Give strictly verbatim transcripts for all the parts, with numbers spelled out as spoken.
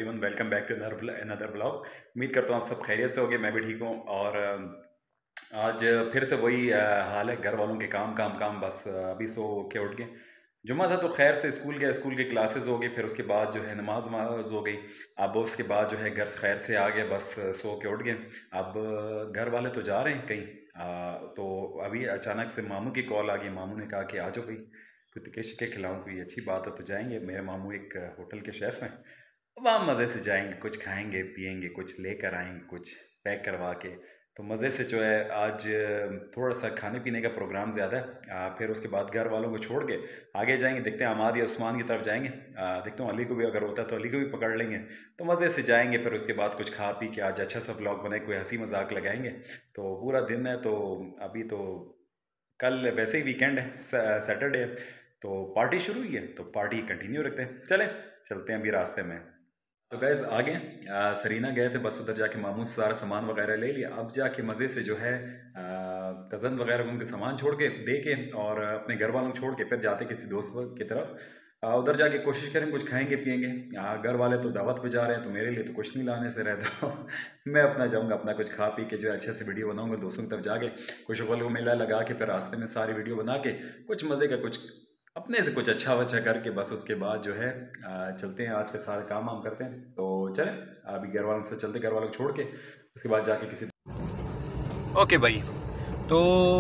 Everyone, welcome back to another blog. उम्मीद करता हूँ आप सब खैरियत से होगे, मैं भी ठीक हूँ। और अ, आज फिर से वही अ, हाल है, घर वालों के काम काम काम। बस अ, अभी सो के उठ गए। जुम्मा था तो खैर से स्कूल गया, स्कूल की क्लासेस हो गई, फिर उसके बाद जो है नमाज वमाज हो गई। अब उसके बाद जो है घर से खैर से आ गए, बस अ, सो के उठ गए। अब अ, घर वाले तो जा रहे हैं कहीं। अ, तो अभी अचानक से मामू की कॉल आ गई। मामू ने कहा कि आ जाओ भाई, कुछ तिक्के शिक्के खिलाऊं, कोई अच्छी बात है तो जाएंगे। मेरे मामू एक अ, होटल के शेफ़ हैं। वहाँ मज़े से जाएंगे, कुछ खाएंगे पिएंगे, कुछ लेकर आएंगे, कुछ पैक करवा के। तो मज़े से जो है आज अ, थोड़ा सा खाने पीने का प्रोग्राम ज़्यादा है। अ, फिर उसके बाद घर वालों को छोड़ के आगे जाएंगे, देखते हैं अमाद या उस्मान की तरफ जाएंगे। अ, देखता हूँ अली को भी अगर होता है तो अली को भी पकड़ लेंगे। तो मज़े से जाएंगे, फिर उसके बाद कुछ खा पी के आज अच्छा सा व्लॉग बनाए, कोई हंसी मजाक लगाएंगे। तो पूरा दिन है। तो अभी तो कल वैसे ही वीकेंड है, सैटरडे है, तो पार्टी शुरू हुई है, तो पार्टी कंटिन्यू रखते हैं। चले चलते हैं अभी रास्ते में। तो गैस आ गए। अ, सरीना गए थे, बस उधर जाके मामू से सारा सामान वगैरह ले लिया। अब जाके मज़े से जो है कज़न वगैरह को उनके सामान छोड़ के दे के और अपने घर वालों को छोड़ के फिर जाते किसी दोस्त की तरफ। अ, उधर जाके कोशिश करें कुछ खाएंगे पिएंगे। अ, घर वाले तो दावत पे जा रहे हैं, तो मेरे लिए तो कुछ नहीं लाने से रहता। मैं अपना जाऊँगा, अपना कुछ खा पी के जो है अच्छे से वीडियो बनाऊँगा दोस्तों की तरफ जाके। कुछ को मेला लगा के फिर रास्ते में सारी वीडियो बना के कुछ मज़े का कुछ अपने से कुछ अच्छा वच्छा करके बस उसके बाद जो है आ, चलते हैं। आज के सारे काम वाम करते हैं, तो चलें अभी घर वालों से चलते, घर वालों को छोड़ के उसके बाद जाके किसी। ओके भाई, तो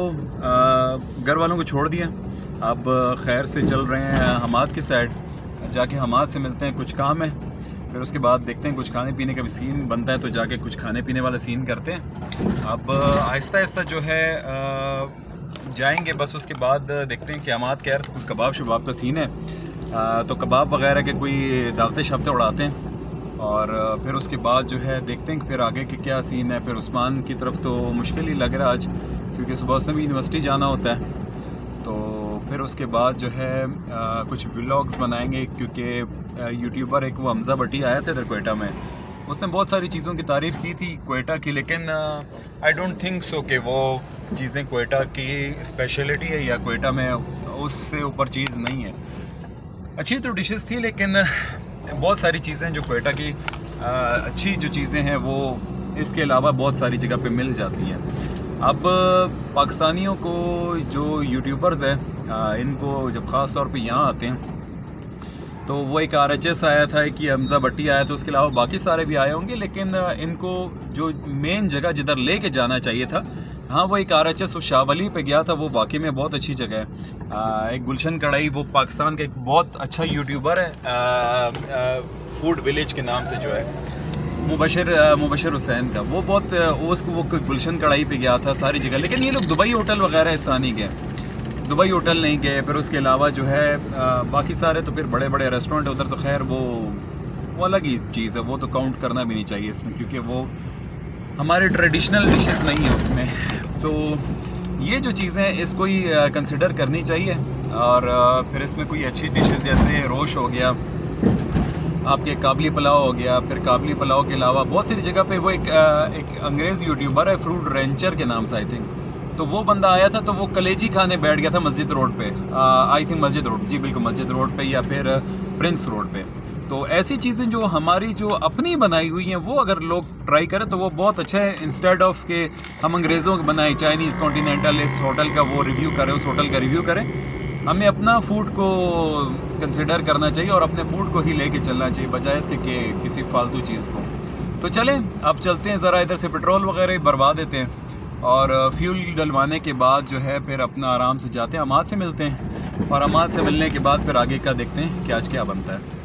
आ, घर वालों को छोड़ दिया। अब खैर से चल रहे हैं हमाद की साइड, जाके हमाद से मिलते हैं, कुछ काम है। फिर उसके बाद देखते हैं कुछ खाने पीने का भी सीन बनता है, तो जाके कुछ खाने पीने वाला सीन करते हैं। अब आहिस्ता आहिस्ता जो है आ, जाएंगे। बस उसके बाद देखते हैं कि हमाद कह रहे कुछ कबाब शबाब का सीन है। आ, तो कबाब वगैरह के कोई दावते शफ्ते उड़ाते हैं। और फिर उसके बाद जो है देखते हैं कि फिर आगे के क्या सीन है। फिर उस्मान की तरफ तो मुश्किल ही लग रहा है आज, क्योंकि सुबह उसने भी यूनिवर्सिटी जाना होता है। तो फिर उसके बाद जो है आ, कुछ व्लॉग्स बनाएंगे, क्योंकि यूट्यूबर एक वो हमज़ा भट्टी आया था इधर कोयटा में। उसने बहुत सारी चीज़ों की तारीफ़ की थी कोयटा की, लेकिन आई डोंट थिंक सो कि वो चीज़ें कोयटा की स्पेशलिटी है या कोयटा में उससे ऊपर चीज़ नहीं है। अच्छी तो डिशेस थी, लेकिन बहुत सारी चीज़ें जो कोयटा की आ, अच्छी जो चीज़ें हैं वो इसके अलावा बहुत सारी जगह पे मिल जाती हैं। अब पाकिस्तानियों को जो यूट्यूबर्स हैं इनको जब ख़ास तौर पे यहाँ आते हैं, तो वो एक आर एच एस आया था कि हमज़ा भट्टी आया था, उसके अलावा बाकी सारे भी आए होंगे, लेकिन इनको जो मेन जगह जिधर ले कर जाना चाहिए था, हाँ वो एक आर एच एस उस शाहवली पे गया था। वो वाकई में बहुत अच्छी जगह है। आ, एक गुलशन कढ़ाई, वो पाकिस्तान का एक बहुत अच्छा यूट्यूबर है, आ, आ, फूड विलेज के नाम से जो है, मुबशर मुबशर हुसैन का, वो बहुत उसको वो गुलशन कढ़ाई पे गया था सारी जगह। लेकिन ये लोग दुबई होटल वगैरह इस तरह नहीं गए, दुबई होटल नहीं गए। फिर उसके अलावा जो है आ, बाकी सारे तो फिर बड़े बड़े रेस्टोरेंट उधर, तो खैर वो वो अलग ही चीज़ है, वो तो काउंट करना भी नहीं चाहिए इसमें, क्योंकि वो हमारे ट्रेडिशनल डिशेस नहीं है उसमें। तो ये जो चीज़ें इसको ही कंसिडर करनी चाहिए। और आ, फिर इसमें कोई अच्छी डिशेस जैसे रोश हो गया, आपके काबली पुलाव हो गया। फिर काबली पुलाव के अलावा बहुत सारी जगह पे वो एक एक अंग्रेज़ यूट्यूबर है फ्रूट रेंचर के नाम से आई थिंक, तो वो बंदा आया था, तो वो कलेजी खाने बैठ गया था मस्जिद रोड पे। आई थिंक मस्जिद रोड, जी बिल्कुल मस्जिद रोड पे या फिर प्रिंस रोड पे। तो ऐसी चीज़ें जो हमारी जो अपनी बनाई हुई हैं, वो अगर लोग ट्राई करें तो वो बहुत अच्छा है, इंस्टेड ऑफ के हम अंग्रेज़ों के बनाए चाइनीज़ कॉन्टीनेंटल इस होटल का वो रिव्यू करें, उस होटल का रिव्यू करें। हमें अपना फूड को कंसिडर करना चाहिए और अपने फूड को ही लेके चलना चाहिए, बजाय इसके कि किसी फालतू चीज़ को। तो चलें अब चलते हैं, ज़रा इधर से पेट्रोल वगैरह भरवा देते हैं और फ्यूल डलवाने के बाद जो है फिर अपना आराम से जाते हैं, अमाद से मिलते हैं। और अमाद से मिलने के बाद फिर आगे का देखते हैं कि आज क्या बनता है।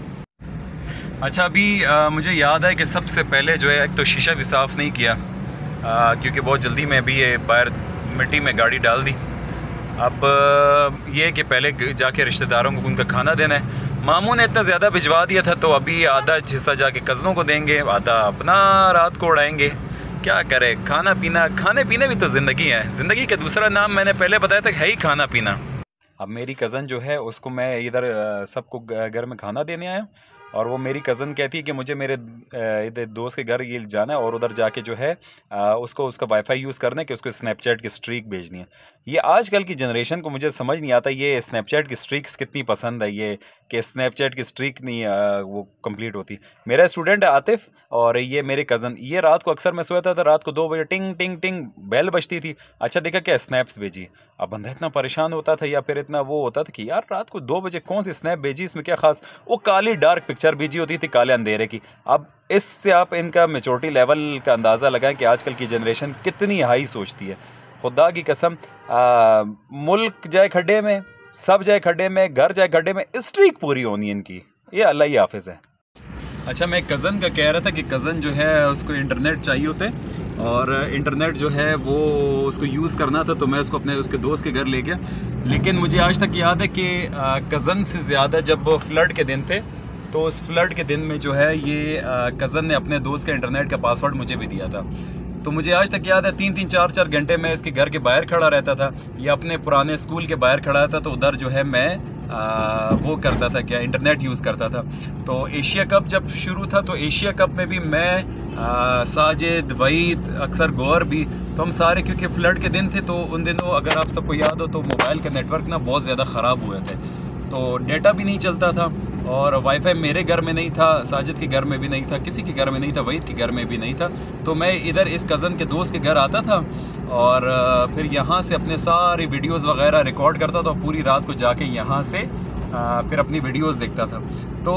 अच्छा, अभी आ, मुझे याद है कि सबसे पहले जो है एक तो शीशा भी साफ़ नहीं किया, आ, क्योंकि बहुत जल्दी में भी ये बाहर मिट्टी में गाड़ी डाल दी। अब ये कि पहले जाके रिश्तेदारों को उनका खाना देना है। मामू ने इतना ज़्यादा भिजवा दिया था, तो अभी आधा हिस्सा जाके कज़नों को देंगे, आधा अपना रात को उड़ाएंगे। क्या करें, खाना पीना, खाने पीने भी तो ज़िंदगी है। ज़िंदगी का दूसरा नाम मैंने पहले बताया था, है ही खाना पीना। अब मेरी कज़न जो है उसको मैं इधर सबको घर में खाना देने आया, और वो मेरी कज़न कहती है कि मुझे मेरे इधर दोस्त के घर ये जाना है और उधर जाके जो है उसको उसका वाईफाई यूज़ करना है कि उसको स्नैपचैट की स्ट्रीक भेजनी है। ये आजकल की जनरेशन को मुझे समझ नहीं आता, ये स्नैपचैट की स्ट्रीक्स कितनी पसंद है, ये कि स्नैपचैट की स्ट्रीक नहीं आ, वो कंप्लीट होती। मेरा स्टूडेंट है आतिफ और ये मेरे कज़न, ये रात को अक्सर मैं सोता था, रात को दो बजे टिंग टिंग टिंग बेल बजती थी। अच्छा देखा क्या स्नैप्स भेजी। अब बंदा इतना परेशान होता था या फिर इतना वो होता था कि यार रात को दो बजे कौन सी स्नैप भेजी, इसमें क्या खास। वो काली डार्क पिक्चर भेजी होती थी काले अंधेरे की। अब इससे आप इनका मेचोरिटी लेवल का अंदाज़ा लगाएं कि आजकल की जनरेशन कितनी हाई सोचती है। खुदा की कसम, आ, मुल्क जाए खड्डे में, सब जाए खड्डे में, घर जाए खड्डे में, स्ट्रीक पूरी होनी इनकी, ये अल्लाह ही हाफिज़ है। अच्छा मैं कज़न का कह रहा था कि कज़न जो है उसको इंटरनेट चाहिए होते और इंटरनेट जो है वो उसको यूज़ करना था, तो मैं उसको अपने उसके दोस्त के घर ले गया। लेकिन मुझे आज तक याद है कि कज़न से ज़्यादा जब फ्लड के दिन थे तो उस फ्लड के दिन में जो है ये कज़न ने अपने दोस्त का इंटरनेट का पासवर्ड मुझे भी दिया था। तो मुझे आज तक याद है तीन तीन चार चार घंटे मैं इसके घर के बाहर खड़ा रहता था या अपने पुराने स्कूल के बाहर खड़ा था, तो उधर जो है मैं आ, वो करता था क्या, इंटरनेट यूज़ करता था। तो एशिया कप जब शुरू था तो एशिया कप में भी मैं आ, साजिद, वहीद, अक्सर गौर भी, तो हम सारे, क्योंकि फ्लड के दिन थे तो उन दिनों अगर आप सबको याद हो तो मोबाइल का नेटवर्क ना बहुत ज़्यादा ख़राब हुए थे, तो डेटा भी नहीं चलता था और वाईफाई मेरे घर में नहीं था, साजिद के घर में भी नहीं था, किसी के घर में नहीं था, वहीद के घर में भी नहीं था। तो मैं इधर इस कज़न के दोस्त के घर आता था और फिर यहाँ से अपने सारे वीडियोस वगैरह रिकॉर्ड करता था, पूरी रात को जाके यहाँ से फिर अपनी वीडियोस देखता था। तो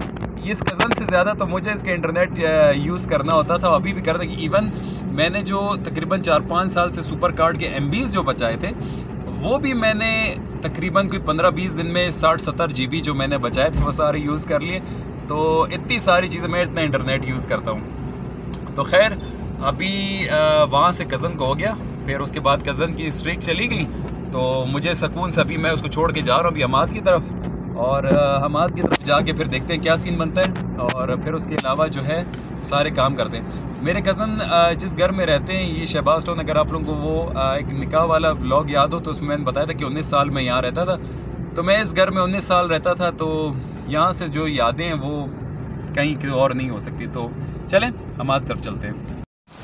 इस कज़न से ज़्यादा तो मुझे इसके इंटरनेट यूज़ करना होता था, अभी भी करता कि इवन मैंने जो तकरीबन चार पाँच साल से सुपर कार्ड के एम बीज़ जो बचाए थे वो भी मैंने तकरीबन कोई पंद्रह बीस दिन में साठ सत्तर जी बी जो मैंने बचाए थे वो सारे यूज़ कर लिए। तो इतनी सारी चीज़ें, मैं इतना इंटरनेट यूज़ करता हूँ। तो खैर अभी वहाँ से कज़न को हो गया, फिर उसके बाद कज़न की स्ट्रीक चली गई, तो मुझे सुकून से अभी मैं उसको छोड़ के जा रहा हूँ अभी हमाद की तरफ, और हमाद की तरफ जाके फिर देखते हैं क्या सीन बनता है और फिर उसके अलावा जो है सारे काम करते हैं। मेरे कज़न जिस घर में रहते हैं ये शहबाज टाउन, अगर आप लोगों को वो एक निकाह वाला व्लॉग याद हो तो उसमें मैंने बताया था कि उन्नीस साल में यहाँ रहता था। तो मैं इस घर में उन्नीस साल रहता था, तो यहाँ से जो यादें हैं वो कहीं और नहीं हो सकती। तो चलें हमारी तरफ चलते हैं।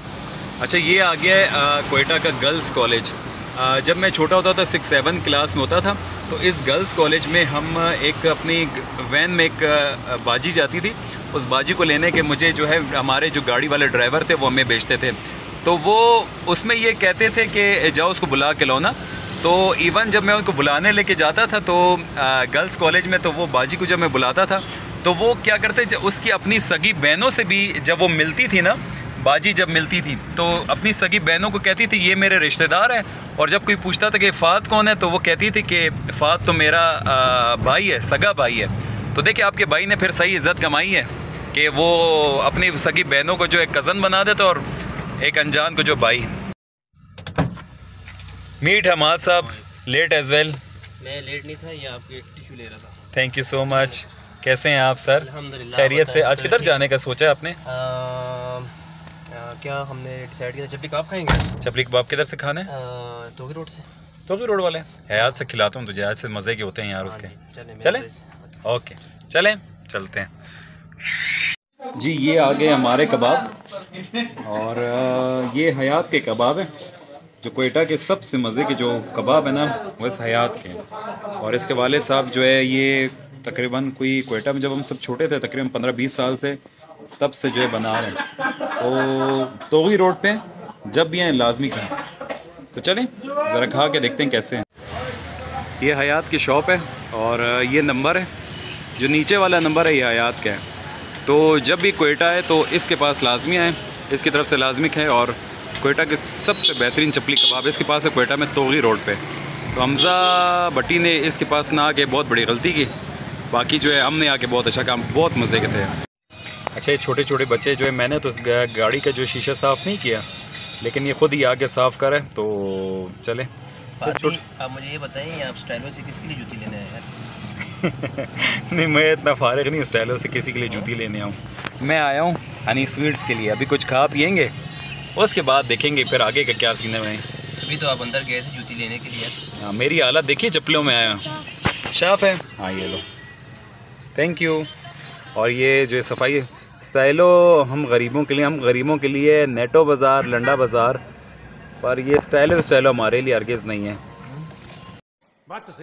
अच्छा ये आ गया है कोयटा का गर्ल्स कॉलेज। जब मैं छोटा होता था, सिक्स सेवन क्लास में होता था, तो इस गर्ल्स कॉलेज में हम एक अपनी वैन में एक बाजी जाती थी, उस बाजी को लेने के मुझे जो है हमारे जो गाड़ी वाले ड्राइवर थे वो हमें बेचते थे। तो वो उसमें ये कहते थे कि जाओ उसको बुला के लाओ ना। तो इवन जब मैं उनको बुलाने लेके जाता था तो गर्ल्स कॉलेज में, तो वो बाजी को जब मैं बुलाता था तो वो क्या करते, उसकी अपनी सगी बहनों से भी जब वो मिलती थी ना, बाजी जब मिलती थी तो अपनी सगी बहनों को कहती थी ये मेरे रिश्तेदार हैं, और जब कोई पूछता था कि फ़ात कौन है तो वो कहती थी कि फ़ात तो मेरा आ, भाई है, सगा भाई है। तो देखिए आपके भाई ने फिर सही इज़्ज़त कमाई है कि वो अपनी सगी बहनों को जो एक कज़न बना देता और एक अनजान को जो भाई। मीट हमाद साहब लेट एज वेल। मैं लेट नहीं था, ये आपके टिश्यू ले रहा था। Thank you so much. कैसे हैं आप सर? अल्हम्दुलिल्लाह खैरियत से। आज किधर जाने का सोचा है आपने? आ, आ, क्या हमने डिसाइड किया चपली कबाब खाएंगे। चपली कबाब किधर से खाने? तोगी रोड से। तोगी रोड वाले हयात से खिलाता हूँ तुझे, आज से मज़े के होते हैं यार उसके। चलें चलें ओके चलें चलते हैं जी। ये आ गए हमारे कबाब और ये हयात के कबाब हैं, जो कोयटा के सबसे मज़े के जो कबाब है ना वो इस हयात के हैं। और इसके वालिद साहब जो है ये तकरीबन कोई कोयटा में जब हम सब छोटे थे तकरीबन पंद्रह बीस साल से तब से जो है बना रहे हैं। तो तोगी रोड पे जब भी हैं लाजमी खाएं। तो चलें ज़रा खा के देखते हैं कैसे हैं। ये हयात की शॉप है और ये नंबर है, जो नीचे वाला नंबर है ये हयात का है। तो जब भी कोयटा है तो इसके पास लाजमी आए, इसकी तरफ से लाजमी खाएँ। और कोयटा के सबसे बेहतरीन चपली कबाब इसके पास है कोयटा में तोगी रोड पे। तो हमज़ा भट्टी ने इसके पास ना आके बहुत बड़ी गलती की, बाकी जो है हमने आके बहुत अच्छा काम, बहुत मज़े के थे। अच्छा ये छोटे छोटे बच्चे जो है, मैंने तो गाड़ी का जो शीशा साफ़ नहीं किया लेकिन ये खुद ही आके साफ़ करे। तो चले आप मुझे ये बताएं आप स्टाइलो से किसके लिए जूती लेने आए यार? नहीं मैं इतना फारिग नहीं हूँ स्टाइलो से किसी के लिए जूती लेने आऊँ। मैं आया हूँ हनी स्वीट्स के लिए। अभी कुछ खा पियेंगे उसके बाद देखेंगे फिर आगे का क्या सीन है। मैं अभी तो आप अंदर गए थे जूती लेने के लिए। हाँ मेरी हालत देखिए, चप्पलों में आया। शाफ है हाँ ये लो थैंक यू। और ये जो सफाई स्टाइलो हम गरीबों के लिए, हम गरीबों के लिए नेटो बाज़ार, लंडा बाज़ार, पर ये स्टाइलो स्टाइलो हमारे लिए हरगिज़ नहीं है। बात तो सही है।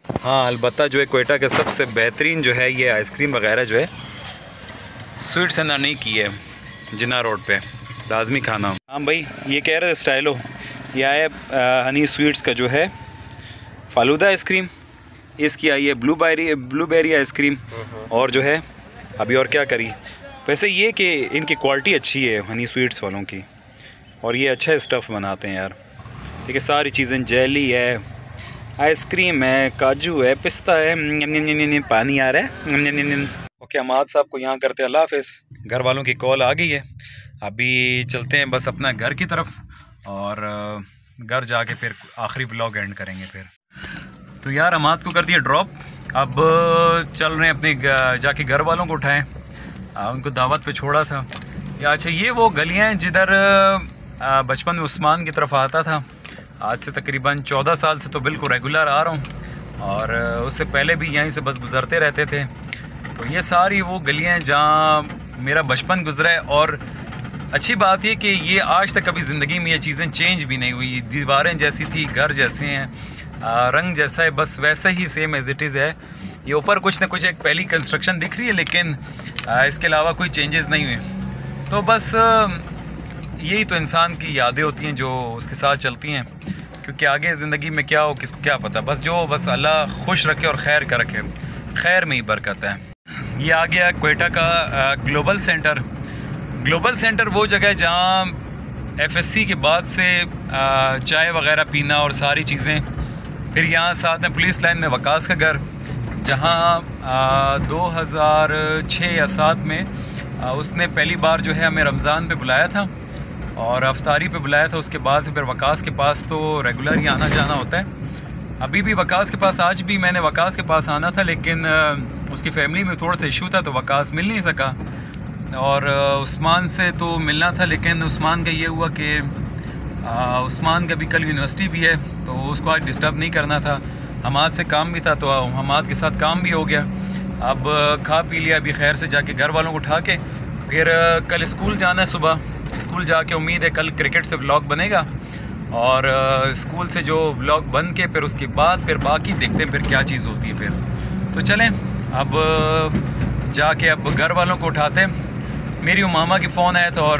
हाँ अलबत्ता जो है कोयटा के सबसे बेहतरीन जो है ये आइसक्रीम वगैरह जो है स्वीट सेंटर नहीं की है जिन्ना रोड पे, लाजमी खाना। हाँ भाई ये कह रहे स्टाइलो, ये आया हनी स्वीट्स का जो है फालूदा आइसक्रीम, इसकी आई है ब्लूबेरी ब्लूबेरी आइसक्रीम, और जो है अभी और क्या करी। वैसे ये कि इनकी क्वालिटी अच्छी है हनी स्वीट्स वालों की, और ये अच्छा स्टफ़ बनाते हैं यार। ठीक है, सारी चीज़ें, जेली है, आइसक्रीम है, काजू है, पिस्ता है, पानी आ रहा है। ओके अमाद साहब को यहाँ करते अल्लाह हाफ़िज़। घर वालों की कॉल आ गई है, अभी चलते हैं बस अपना घर की तरफ, और घर जाके फिर आखिरी व्लॉग एंड करेंगे फिर। तो यार अमाद को कर दिया ड्रॉप, अब चल रहे हैं अपने जाके घर वालों को उठाएं, उनको दावत पे छोड़ा था। या अच्छा ये वो गलियाँ हैं जिधर बचपन में उस्मान की तरफ आता था, आज से तकरीबन चौदह साल से तो बिल्कुल रेगुलर आ रहा हूँ, और उससे पहले भी यहीं से बस गुज़रते रहते थे। तो ये सारी वो गलियाँ हैं जहाँ मेरा बचपन गुजरा है, और अच्छी बात ये कि ये आज तक कभी ज़िंदगी में ये चीज़ें चेंज भी नहीं हुई। दीवारें जैसी थी, घर जैसे हैं, रंग जैसा है, बस वैसा ही सेम एज़ इट इज़ है। ये ऊपर कुछ ना कुछ एक पहली कंस्ट्रक्शन दिख रही है, लेकिन इसके अलावा कोई चेंजेस नहीं हुए। तो बस यही तो इंसान की यादें होती हैं जो उसके साथ चलती हैं, क्योंकि आगे ज़िंदगी में क्या हो किसको क्या पता। बस जो बस अल्लाह खुश रखे और खैर का रखे, खैर में ही बरकत है। ये आ गया कोयटा का ग्लोबल सेंटर। ग्लोबल सेंटर वो जगह है जहाँ एफएससी के बाद से चाय वगैरह पीना और सारी चीज़ें। फिर यहाँ साथ में पुलिस लाइन में वकास का घर, जहाँ दो हज़ार छः या सात में आ, उसने पहली बार जो है हमें रमज़ान पे बुलाया था और अफ्तारी पे बुलाया था। उसके बाद से फिर वकास के पास तो रेगुलर ही आना जाना होता है। अभी भी वकास के पास, आज भी मैंने वकास के पास आना था, लेकिन उसकी फैमिली में थोड़ा सा इशू था तो वकास मिल नहीं सका। और उस्मान से तो मिलना था, लेकिन उस्मान का ये हुआ कि उस्मान का भी कल यूनिवर्सिटी भी है तो उसको आज डिस्टर्ब नहीं करना था। हमाद से काम भी था तो हमाद के साथ काम भी हो गया। अब खा पी लिया, अभी खैर से जाके घर वालों को उठा के फिर कल स्कूल जाना है। सुबह स्कूल जाके उम्मीद है कल क्रिकेट से व्लॉग बनेगा, और स्कूल से जो व्लॉग बन के फिर उसके बाद फिर बाकी देखते हैं फिर क्या चीज़ होती है फिर। तो चलें अब जाके अब घर वालों को उठाते हैं। मेरी उमामा की फ़ोन आया था और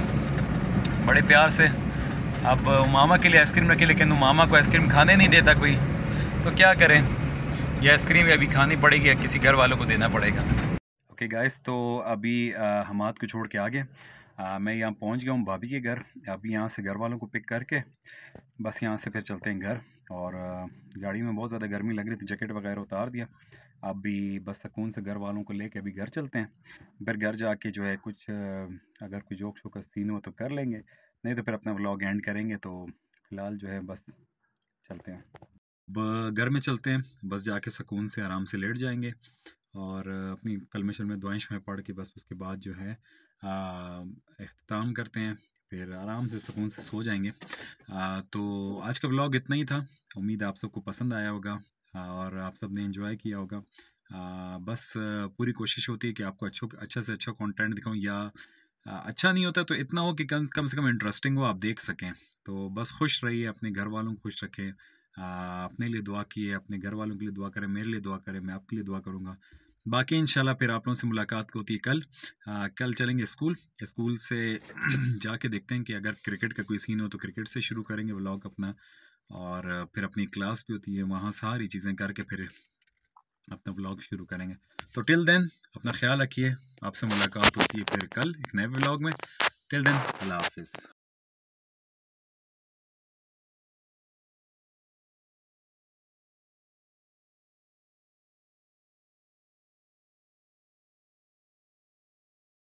बड़े प्यार से अब उमामा के लिए आइसक्रीम रखी, लेकिन उमामा को आइसक्रीम खाने नहीं देता कोई, तो क्या करें, ये आइसक्रीम अभी खानी पड़ेगी या किसी घर वालों को देना पड़ेगा। ओके गाइस, तो अभी हमाद को छोड़ के आगे मैं यहाँ पहुँच गया हूँ भाभी के घर। अभी यहाँ से घर वालों को पिक करके बस यहाँ से फिर चलते हैं घर। और गाड़ी में बहुत ज़्यादा गर्मी लग रही थी, जैकेट वगैरह उतार दिया। अभी बस सुकून से घर वालों को लेके अभी घर चलते हैं। फिर घर जाके जो है कुछ अगर कोई जोक शोक का सीन हो तो कर लेंगे, नहीं तो फिर अपना व्लॉग एंड करेंगे। तो फिलहाल जो है बस चलते हैं, अब घर में चलते हैं। बस जाके सुकून से आराम से लेट जाएंगे और अपनी कलमे शलमे दुआएं शुआएं पढ़ के बस उसके बाद जो है इख्तिताम करते हैं, फिर आराम से सुकून से सो जाएंगे। आ, तो आज का व्लॉग इतना ही था। उम्मीद है आप सबको पसंद आया होगा और आप सब ने एंजॉय किया होगा। आ, बस पूरी कोशिश होती है कि आपको अच्छा अच्छा से अच्छा कंटेंट दिखाऊं, या अच्छा नहीं होता तो इतना हो कि कम कम से कम इंटरेस्टिंग हो, आप देख सकें। तो बस खुश रहिए, अपने घर वालों को खुश रखें, अपने लिए दुआ किए, अपने घर वालों के लिए दुआ करें, मेरे लिए दुआ करें, मैं आपके लिए दुआ करूँगा। बाकी इंशाल्लाह फिर आप लोगों से मुलाकात होती है कल। आ, कल चलेंगे स्कूल, स्कूल से जाके देखते हैं कि अगर क्रिकेट का कोई सीन हो तो क्रिकेट से शुरू करेंगे व्लॉग अपना, और फिर अपनी क्लास भी होती है, वहाँ सारी चीज़ें करके फिर अपना व्लॉग शुरू करेंगे। तो टिल देन अपना ख्याल रखिए, आपसे मुलाकात होती है फिर कल एक नए व्लॉग में। टिल देन अल्लाह हाफिज़।